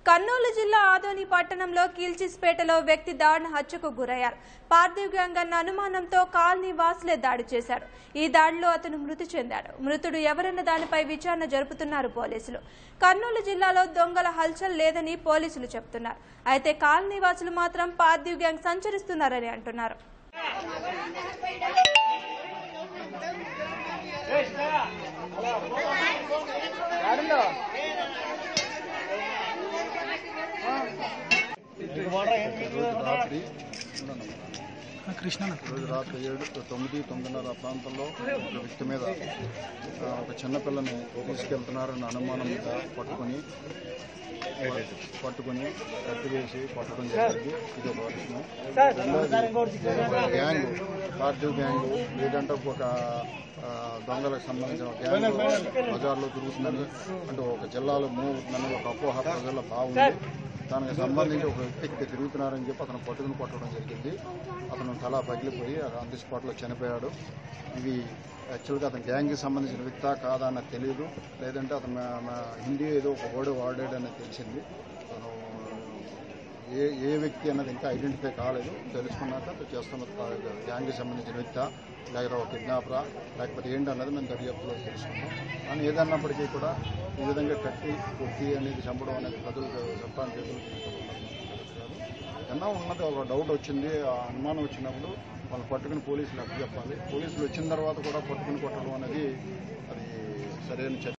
కర్నూలు జిల్లా ఆదోని పట్టణంలో కీల్చిస్పేటలో వ్యక్తి దారుణ హత్యకు గురయ్యారు. పార్థివ్ గ్యాంగ్ అన్న అనుమానంతో కాలనీ వాసులే దాడి చేశారు. ఈ దాడిలో అతను మృతి చెందాడు. మృతుడు ఎవరన్న దానిపై విచారణ జరుపుతున్నారు పోలీసులు. కర్నూలు జిల్లాలో దొంగల హల్చల్ లేదని పోలీసులు చెబుతున్నారు. అయితే కాలనీ వాసులు మాత్రం పార్థివ్ గ్యాంగ్ సంచరిస్తున్నారని అంటున్నారు. రోజు రాత్రి 9:30 ప్రాంతంలో ఒక వ్యక్తి మీద ఒక చిన్నపిల్లని తీసుకెళ్తున్నారన్న అనుమానం మీద పట్టుకుని కట్టివేసి పట్టడం జరిగింది. ఇది ఒక విషయం. గ్యాంగ్ పార్థివ్ గ్యాంగ్ లేదంటే ఒక దొంగలకు సంబంధించిన గ్యాంగ్ బజార్లో తిరుగుతుందని అంటే ఒక జిల్లాలో మూవ్ అవుతుందని ఒక అపోహ ప్రజల్లో బాగుంది. దానికి సంబంధించి ఒక వ్యక్తికి తిరుగుతున్నారని చెప్పి అతను పట్టుకుని కొట్టడం జరిగింది. అతను తల పగిలిపోయి ఆన్ ది స్పాట్లో చనిపోయాడు. ఇవి యాక్చువల్గా అతను గ్యాంగ్కి సంబంధించిన వ్యక్తా కాదా అన్నది తెలియదు. లేదంటే అతను హిందీ ఏదో ఒక వర్డ్ వాడాడని తెలిసింది. అతను ఏ వ్యక్తి అన్నది ఇంకా ఐడెంటిఫై కాలేదు. తెలుసుకున్నాక చేస్తున్న గ్యాంగ్కి సంబంధించిన వ్యక్తా లేకపోతే ఒక కిడ్నాపరా లేకపోతే ఏంటి అన్నది మేము దర్యాప్తులో తెలుసుకున్నాం. కానీ ఏదన్నప్పటికీ కూడా ఈ విధంగా కట్టి కొట్టి అనేది చంపడం అనేది ప్రజలకు చెప్పడానికి ఏదన్నా ఉన్నది ఒక డౌట్ వచ్చింది. ఆ అనుమానం వచ్చినప్పుడు వాళ్ళు పట్టుకుని పోలీసులు అప్పు చెప్పాలి. పోలీసులు వచ్చిన తర్వాత కూడా పట్టుకుని కొట్టడం అనేది అది సరైన